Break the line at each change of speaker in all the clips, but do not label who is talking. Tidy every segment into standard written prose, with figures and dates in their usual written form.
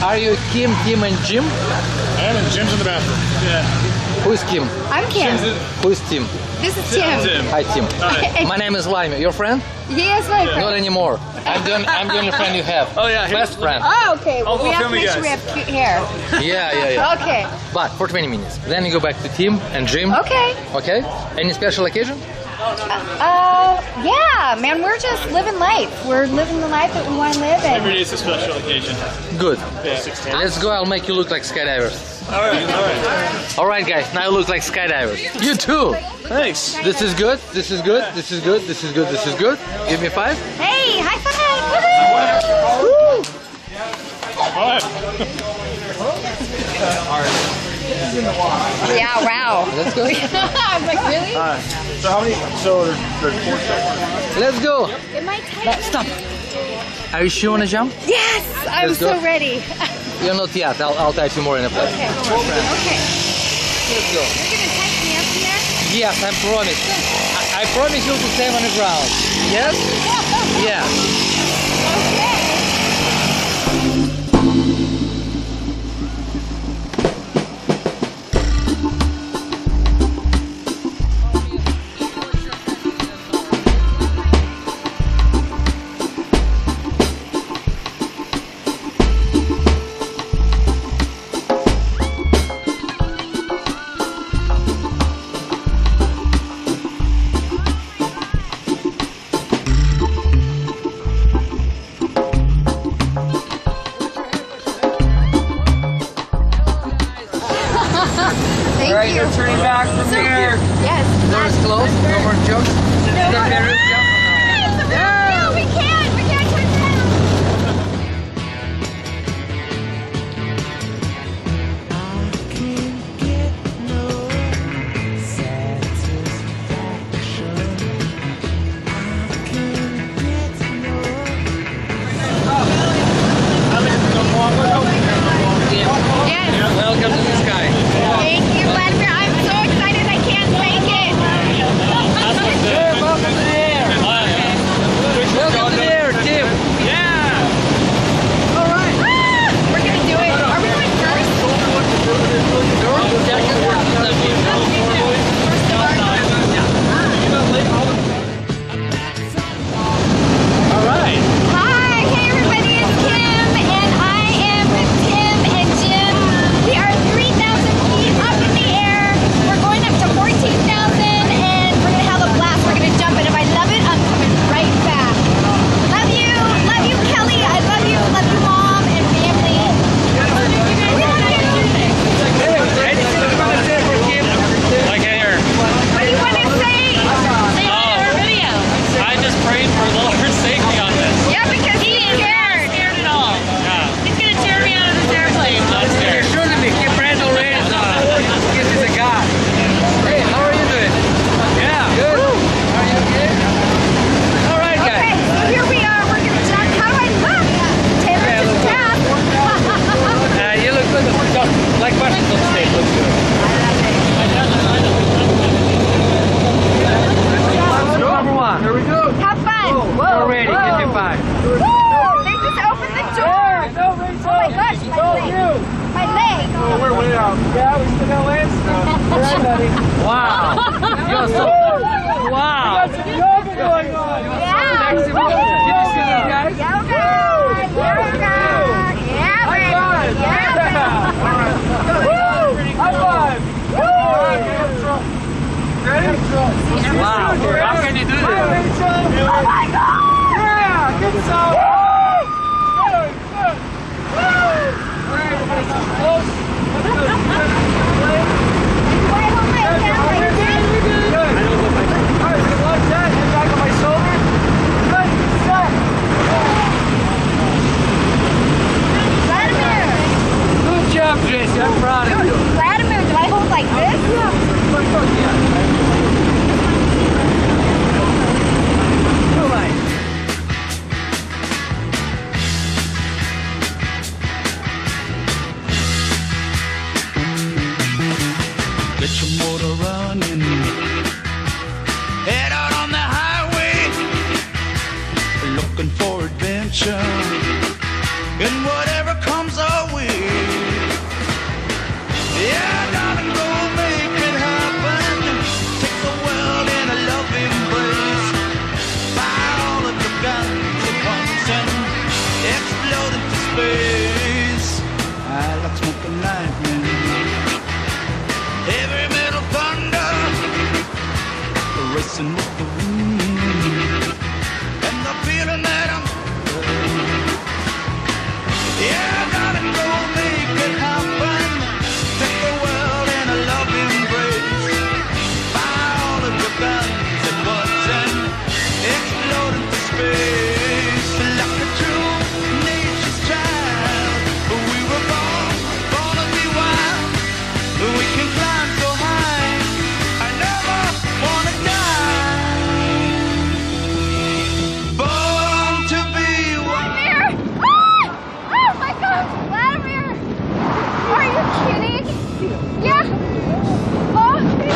Are you Kim, Tim, and Jim?
And Jim's in the bathroom. Yeah.
Who is Kim?
I'm Kim.
Who is Tim?
This is Tim.
Hi, Tim.
Hi.
My name is Vladimir. Your friend?
He is my friend.
Not anymore. I'm the only friend you have.
Oh yeah.
Best friend.
Oh, okay. Well,
I'll
we have to
film you
make sure we
guys.
have cute hair.
Yeah.
Okay.
But for 20 minutes. Then you go back to Tim and Jim.
Okay.
Okay? Any special occasion?
Yeah, man, we're just living life. We're living the life that we want to live
Every
in.
day is a special occasion.
Good.
Yeah.
Let's go. I'll make you look like skydivers.
All right.
All right, guys. Now you look like skydivers. You too.
Thanks.
This is good. This is good. This is good. This is good. This is good. Give me 5.
Hey, high five!
Woo!
All right.
Yeah, wow.
Let's go.
I'm like, really?
So how many? So there's 4 steps.
Let's go.
It might take.
Stop. Are you sure you want to jump?
Yes, I'm
Let's
so
go.
ready.
You're not yet. I'll type you more in a place.
Okay. Okay.
Let's go.
You're gonna type me up in there?
Yes, I promise. I promise you to stay on the ground. Yes? Yeah.
Okay. Thank
Alright,
you.
you're turning back from here.
Yes.
Doors closed. No more jokes.
It's a real deal. We can't turn down. Yes.
Welcome to the sky.
Thank you, Vladimir. I'm so excited I can't take it.
Welcome to the air. Welcome to the air, Tim.
Yeah.
All right.
We're gonna do it. Are we going first?
All right.
Hi, hey everybody, it's Kim, and I am with Tim and Jim. We are 3,000 feet up in the air. We're going up to 14,000, and we're gonna have a blast. We're gonna jump, and if I love it, I'm coming right back. Love you, Kelly. I love you, Mom and family. We love you.
Like here.
What do you want to say? Say hi to our video.
I just prayed for the Lord's safety on this.
Yeah, because he's scared.
Scared at all.
Yeah.
He's gonna tear me out of this airplane.
I'm scared.
Sure to me. Keep friends already. Give me the guy. Hey, how are you doing?
Yeah.
Good. Are you okay? All right, guys.
Okay, so here we are. We're gonna jump. How do I look? Taylor just tapped.
You look good. Like Washington State looks good. Number 1. Here we go.
Have fun.
We're ready. Give me 5.
Woo! They just opened the door. Oh my gosh, my leg.
Oh, we're way out. Yeah, we still got land stuff. All right, buddy.
Wow. You're so... Wow.
Got some yoga going on.
Yeah.
Did you see these guys?
Yoga. Yoga. Yeah, baby.
five.
Yeah, baby.
Woo! High five. Ready?
Wow. How can you do this?
Oh my God.
Yeah, good stuff. Good. Woo! All right, everybody, close. Let's go.
Wait, hold my camera. You're good?
Good. All right, good luck, Dad. Head back on my shoulder. Good. Set.
Vladimir.
Good job, Jesse. I'm proud of you.
Vladimir, do I hold like this?
Get your motor running. Head out on the highway, looking for adventure. And whatever comes our way, dancing with the wind. And the feeling that I'm, yeah, darling, go make it happen. Take the world in a loving embrace. Fire all of your guns and buds and explode into space. Like a true nature's child, we were born to be wild. We can climb so high, I never wanna die. Born to be wild.
Vladimir! Ah! Oh my gosh, Vladimir! Are you kidding? Yeah? Oh,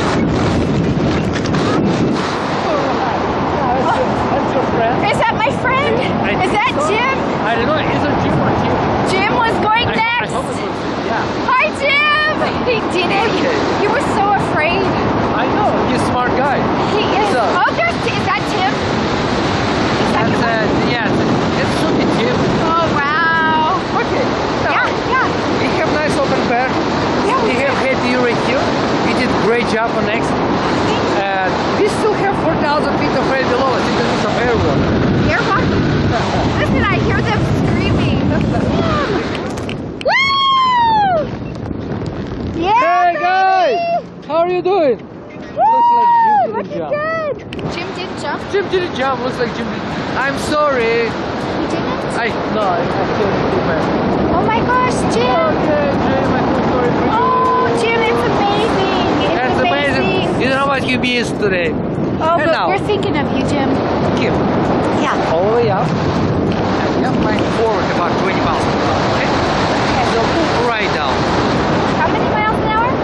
That's your friend.
is that my friend? Is that Jim?
I don't know. Is it Jim or Jim?
Jim was going
I
next.
hope it was. Yeah.
Hi, Jim! He did it. You were so afraid.
I know. He's a smart guy.
He is.
So-
Oh, is that Tim? The second one?
Yeah. It's okay, Jim.
Oh, wow.
Okay. Now,
Yeah.
we have nice open pair.
Yeah, we
We have had you right here. You did great job on next. We still have 4,000 feet of air below us because it's of air walk.
You're walking. Listen, I hear them screaming. Woo! Yeah,
Hey guys!
baby!
How are you doing?
Woo!
Jim
Looking
didn't jump.
good. Jim didn't jump.
Jim didn't jump. Looks like Jim didn't. I'm sorry.
He didn't?
I killed too bad.
Oh my gosh, Jim.
Okay, Jim, I feel sorry for you.
Oh, Jim, it's amazing. It's
That's amazing. You know what you missed today.
Oh,
And
but
now,
we're thinking of you, Jim.
Kim,
Yeah.
all the way up. And we have flying forward about 20 miles an hour. Okay? So move right down.
How many miles an hour?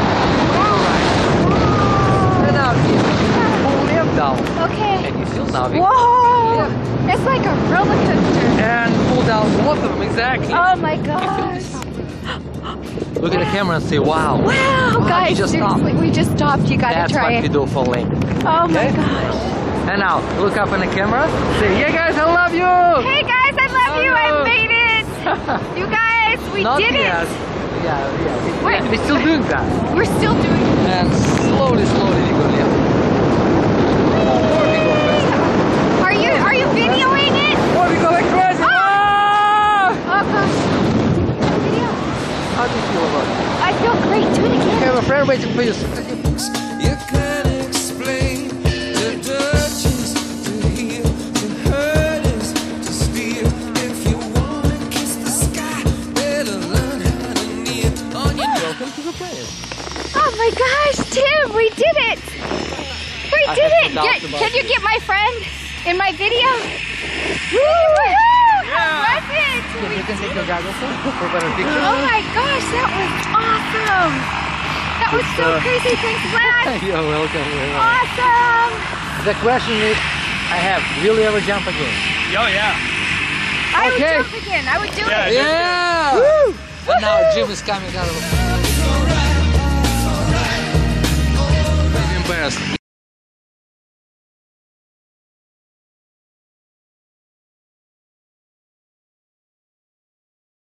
And now, Kim, pull left down.
Okay.
And you feel navigating.
Whoa! It's like a roller coaster.
And pull down both of them, exactly.
Oh my gosh.
Look at the camera and say, wow.
Wow, guys,
you just
seriously,
stopped.
we just stopped. You gotta
That's
try
what we
it.
do for link.
Oh my
Okay?
gosh.
And now, look up in the camera. Say, yeah guys, I love you.
Hey guys, I love you. I
Hello.
made it. You guys, we
Not
did
yet.
it.
Yeah.
Wait.
We're still doing that.
We're still doing it.
And slowly we go left. Or we go fast.
Are you videoing it?
Or we go like crazy. Ah!
Oh gosh. Video.
How do you feel about it?
I feel great. Do it
You
again.
have a friend waiting for you.
You can't explain the touches to heal, to hurt us, to steal. If you wanna kiss the sky, better learn how to kneel on your knees.
Welcome to the place.
Oh my gosh, Tim, we did it. We
I
did
have
it.
no doubts about
Can you
it.
get my friend in my video? Woo! How was it?
You can take your goggles off for a better picture.
Oh my gosh, that was awesome. That was so crazy. Thanks, Vlad.
You're welcome.
Awesome.
The question is, I have, will you ever jump again?
Oh, yeah.
I would
Okay.
jump again. I would do
Yeah.
it.
Yeah!
Woo!
And now Jim is coming out of the... I'm embarrassed.